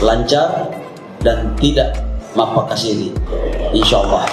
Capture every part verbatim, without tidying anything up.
lancar, dan tidak mapakasiri, insya Allah.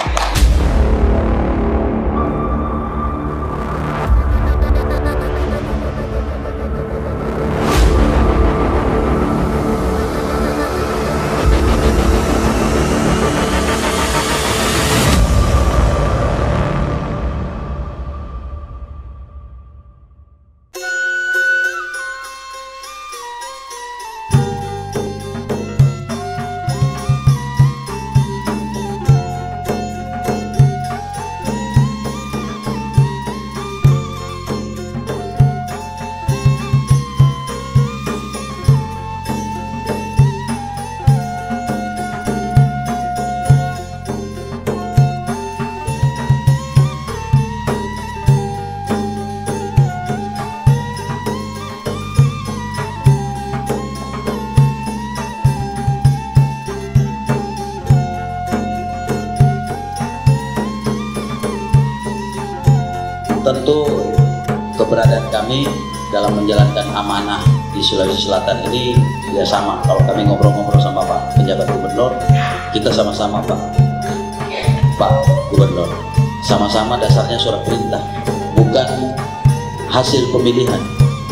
Tentu keberadaan kami dalam menjalankan amanah di Sulawesi Selatan ini ya sama. Kalau kami ngobrol-ngobrol sama Pak Penjabat Gubernur, kita sama-sama Pak Pak Gubernur, sama-sama dasarnya surat perintah, bukan hasil pemilihan,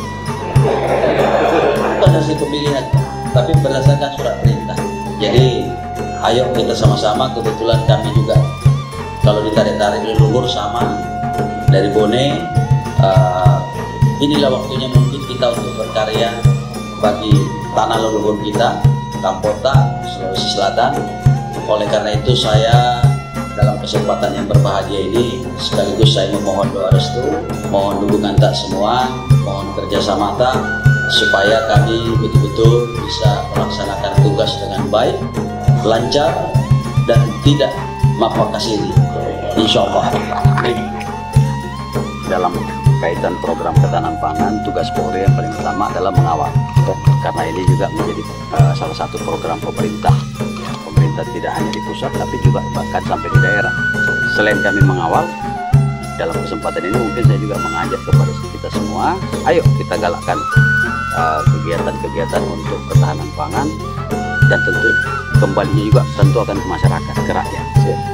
bukan hasil pemilihan, tapi berdasarkan surat perintah. Jadi ayo kita sama-sama, kebetulan kami juga kalau ditarik-tarik leluhur sama dari Bone, uh, inilah waktunya mungkin kita untuk berkarya bagi tanah leluhur kita, Kampota, Sulawesi Selatan. Oleh karena itu saya dalam kesempatan yang berbahagia ini sekaligus saya memohon doa restu, mohon dukungan tak semua, mohon kerjasama tak, supaya kami betul-betul bisa melaksanakan tugas dengan baik, lancar, dan tidak mapakasiri, insya Allah. Dalam kaitan program ketahanan pangan, tugas Polri yang paling utama adalah mengawal, karena ini juga menjadi uh, salah satu program pemerintah. Pemerintah tidak hanya di pusat, tapi juga bahkan sampai di daerah. Selain kami mengawal, dalam kesempatan ini mungkin saya juga mengajak kepada kita semua, ayo kita galakkan kegiatan-kegiatan uh, untuk ketahanan pangan, dan tentu kembalinya juga tentu akan ke masyarakat, ke rakyat.